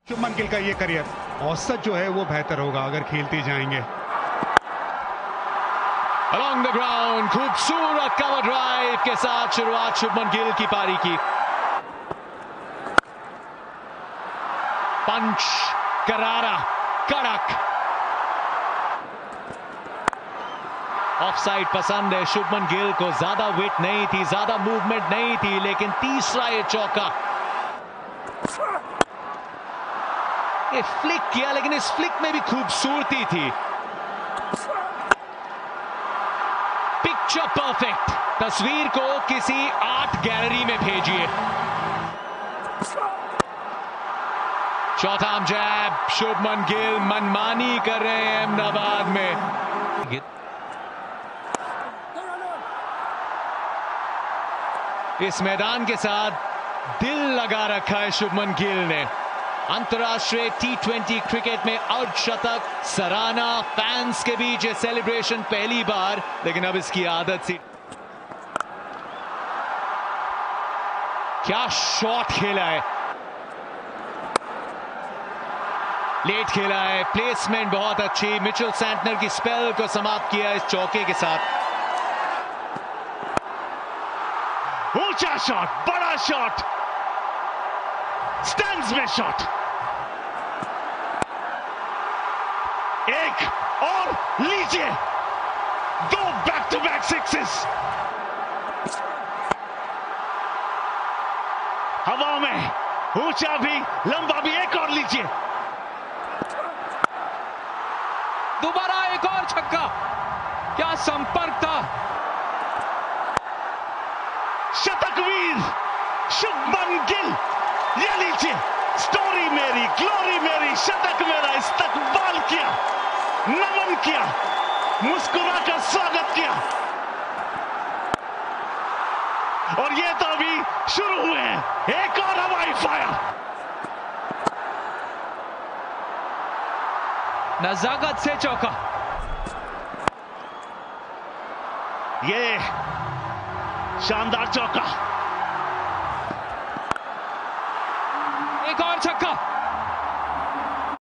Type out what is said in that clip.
शुभमन गिल का ये करियर औसत जो है वो बेहतर होगा अगर खेलते जाएंगे। Along the ground, खूबसूरत कवर ड्राइव के साथ शुरुआत शुभमन गिल की पारी की। पंच करारा, कड़क। ऑफसाइड पसंद है शुभमन गिल को। ज्यादा विट नहीं थी, ज्यादा मूवमेंट नहीं थी, लेकिन तीसरा ये चौका। ये फ्लिक किया, लेकिन इस फ्लिक में भी खूबसूरती थी। Picture perfect. तस्वीर को किसी आर्ट गैलरी में भेजिए। चौथा आर्म जैब, शुभमन गिल मनमानी कर रहे हैं अहमदाबाद में। इस मैदान के साथ दिल लगा रखा है शुभमन गिल ने। अंतर्राष्ट्रीय टी20 क्रिकेट में अर्धशतक, सराहना, फैंस के बीच ये सेलिब्रेशन पहली बार, लेकिन अब इसकी आदत सी। क्या शॉट खेला है, लेट खेला है, प्लेसमेंट बहुत अच्छी। मिचेल सैंटनर की स्पेल को समाप्त किया इस चौके के साथ। ऊंचा शॉट, बड़ा शॉट, स्टैंड्स में शॉट। एक और लीजिए, दो बैक टू बैक सिक्सेस। हवा में ऊंचा भी, लंबा भी, एक और लीजिए। दोबारा एक और छक्का। क्या संपर्क था। शतकवीर शुभमन गिल, ये लीजिए, स्टोरी मेरी, ग्लोरी मेरी, शतक मेरा। इस्तकबाल किया, नमन किया, मुस्कुराकर स्वागत किया। और ये तो अभी शुरू हुए हैं। एक और हवाई फायर। नजाकत से चौका। ये शानदार चौका। एक और छक्का।